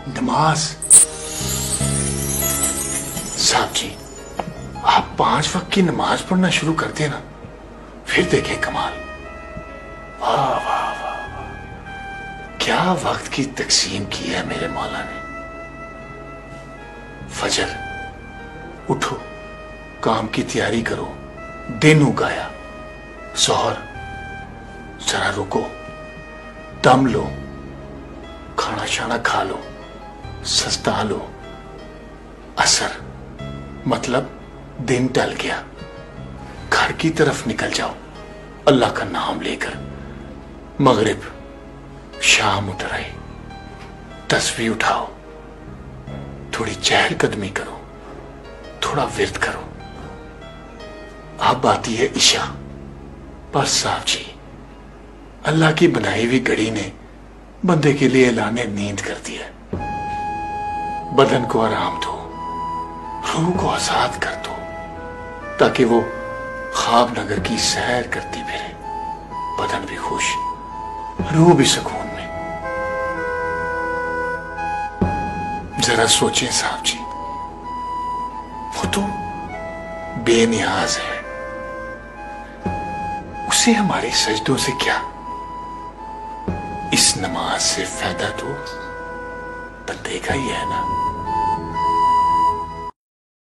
नमाज। साहब जी, आप 5 वक्त की नमाज पढ़ना शुरू कर देना, फिर देखें कमाल। वाह वाह वाह, क्या वक्त की तकसीम की है मेरे मौला ने। फजर उठो, काम की तैयारी करो, दिन उगाया। जोहर जरा रुको, दम लो, खाना शाना खा लो, सस्ता लो। असर मतलब दिन टल गया, घर की तरफ निकल जाओ अल्लाह का नाम लेकर। मगरिब शाम उतर आई, तस्बीह उठाओ, थोड़ी चहलकदमी करो, थोड़ा विर्द करो। अब आती है इशा। बस साहब जी, अल्लाह की बनाई हुई घड़ी ने बंदे के लिए ऐलाने नींद कर दिया। बदन को आराम दो, रूह को आजाद कर दो, ताकि वो ख्वाब नगर की सैर करती फिरे। बदन भी खुश, रूह भी सुकून में। जरा सोचें साहब जी, वो तो बेनियाज है, उसे हमारे सजदों से क्या। इस नमाज से फायदा तो बंदे का ही है ना।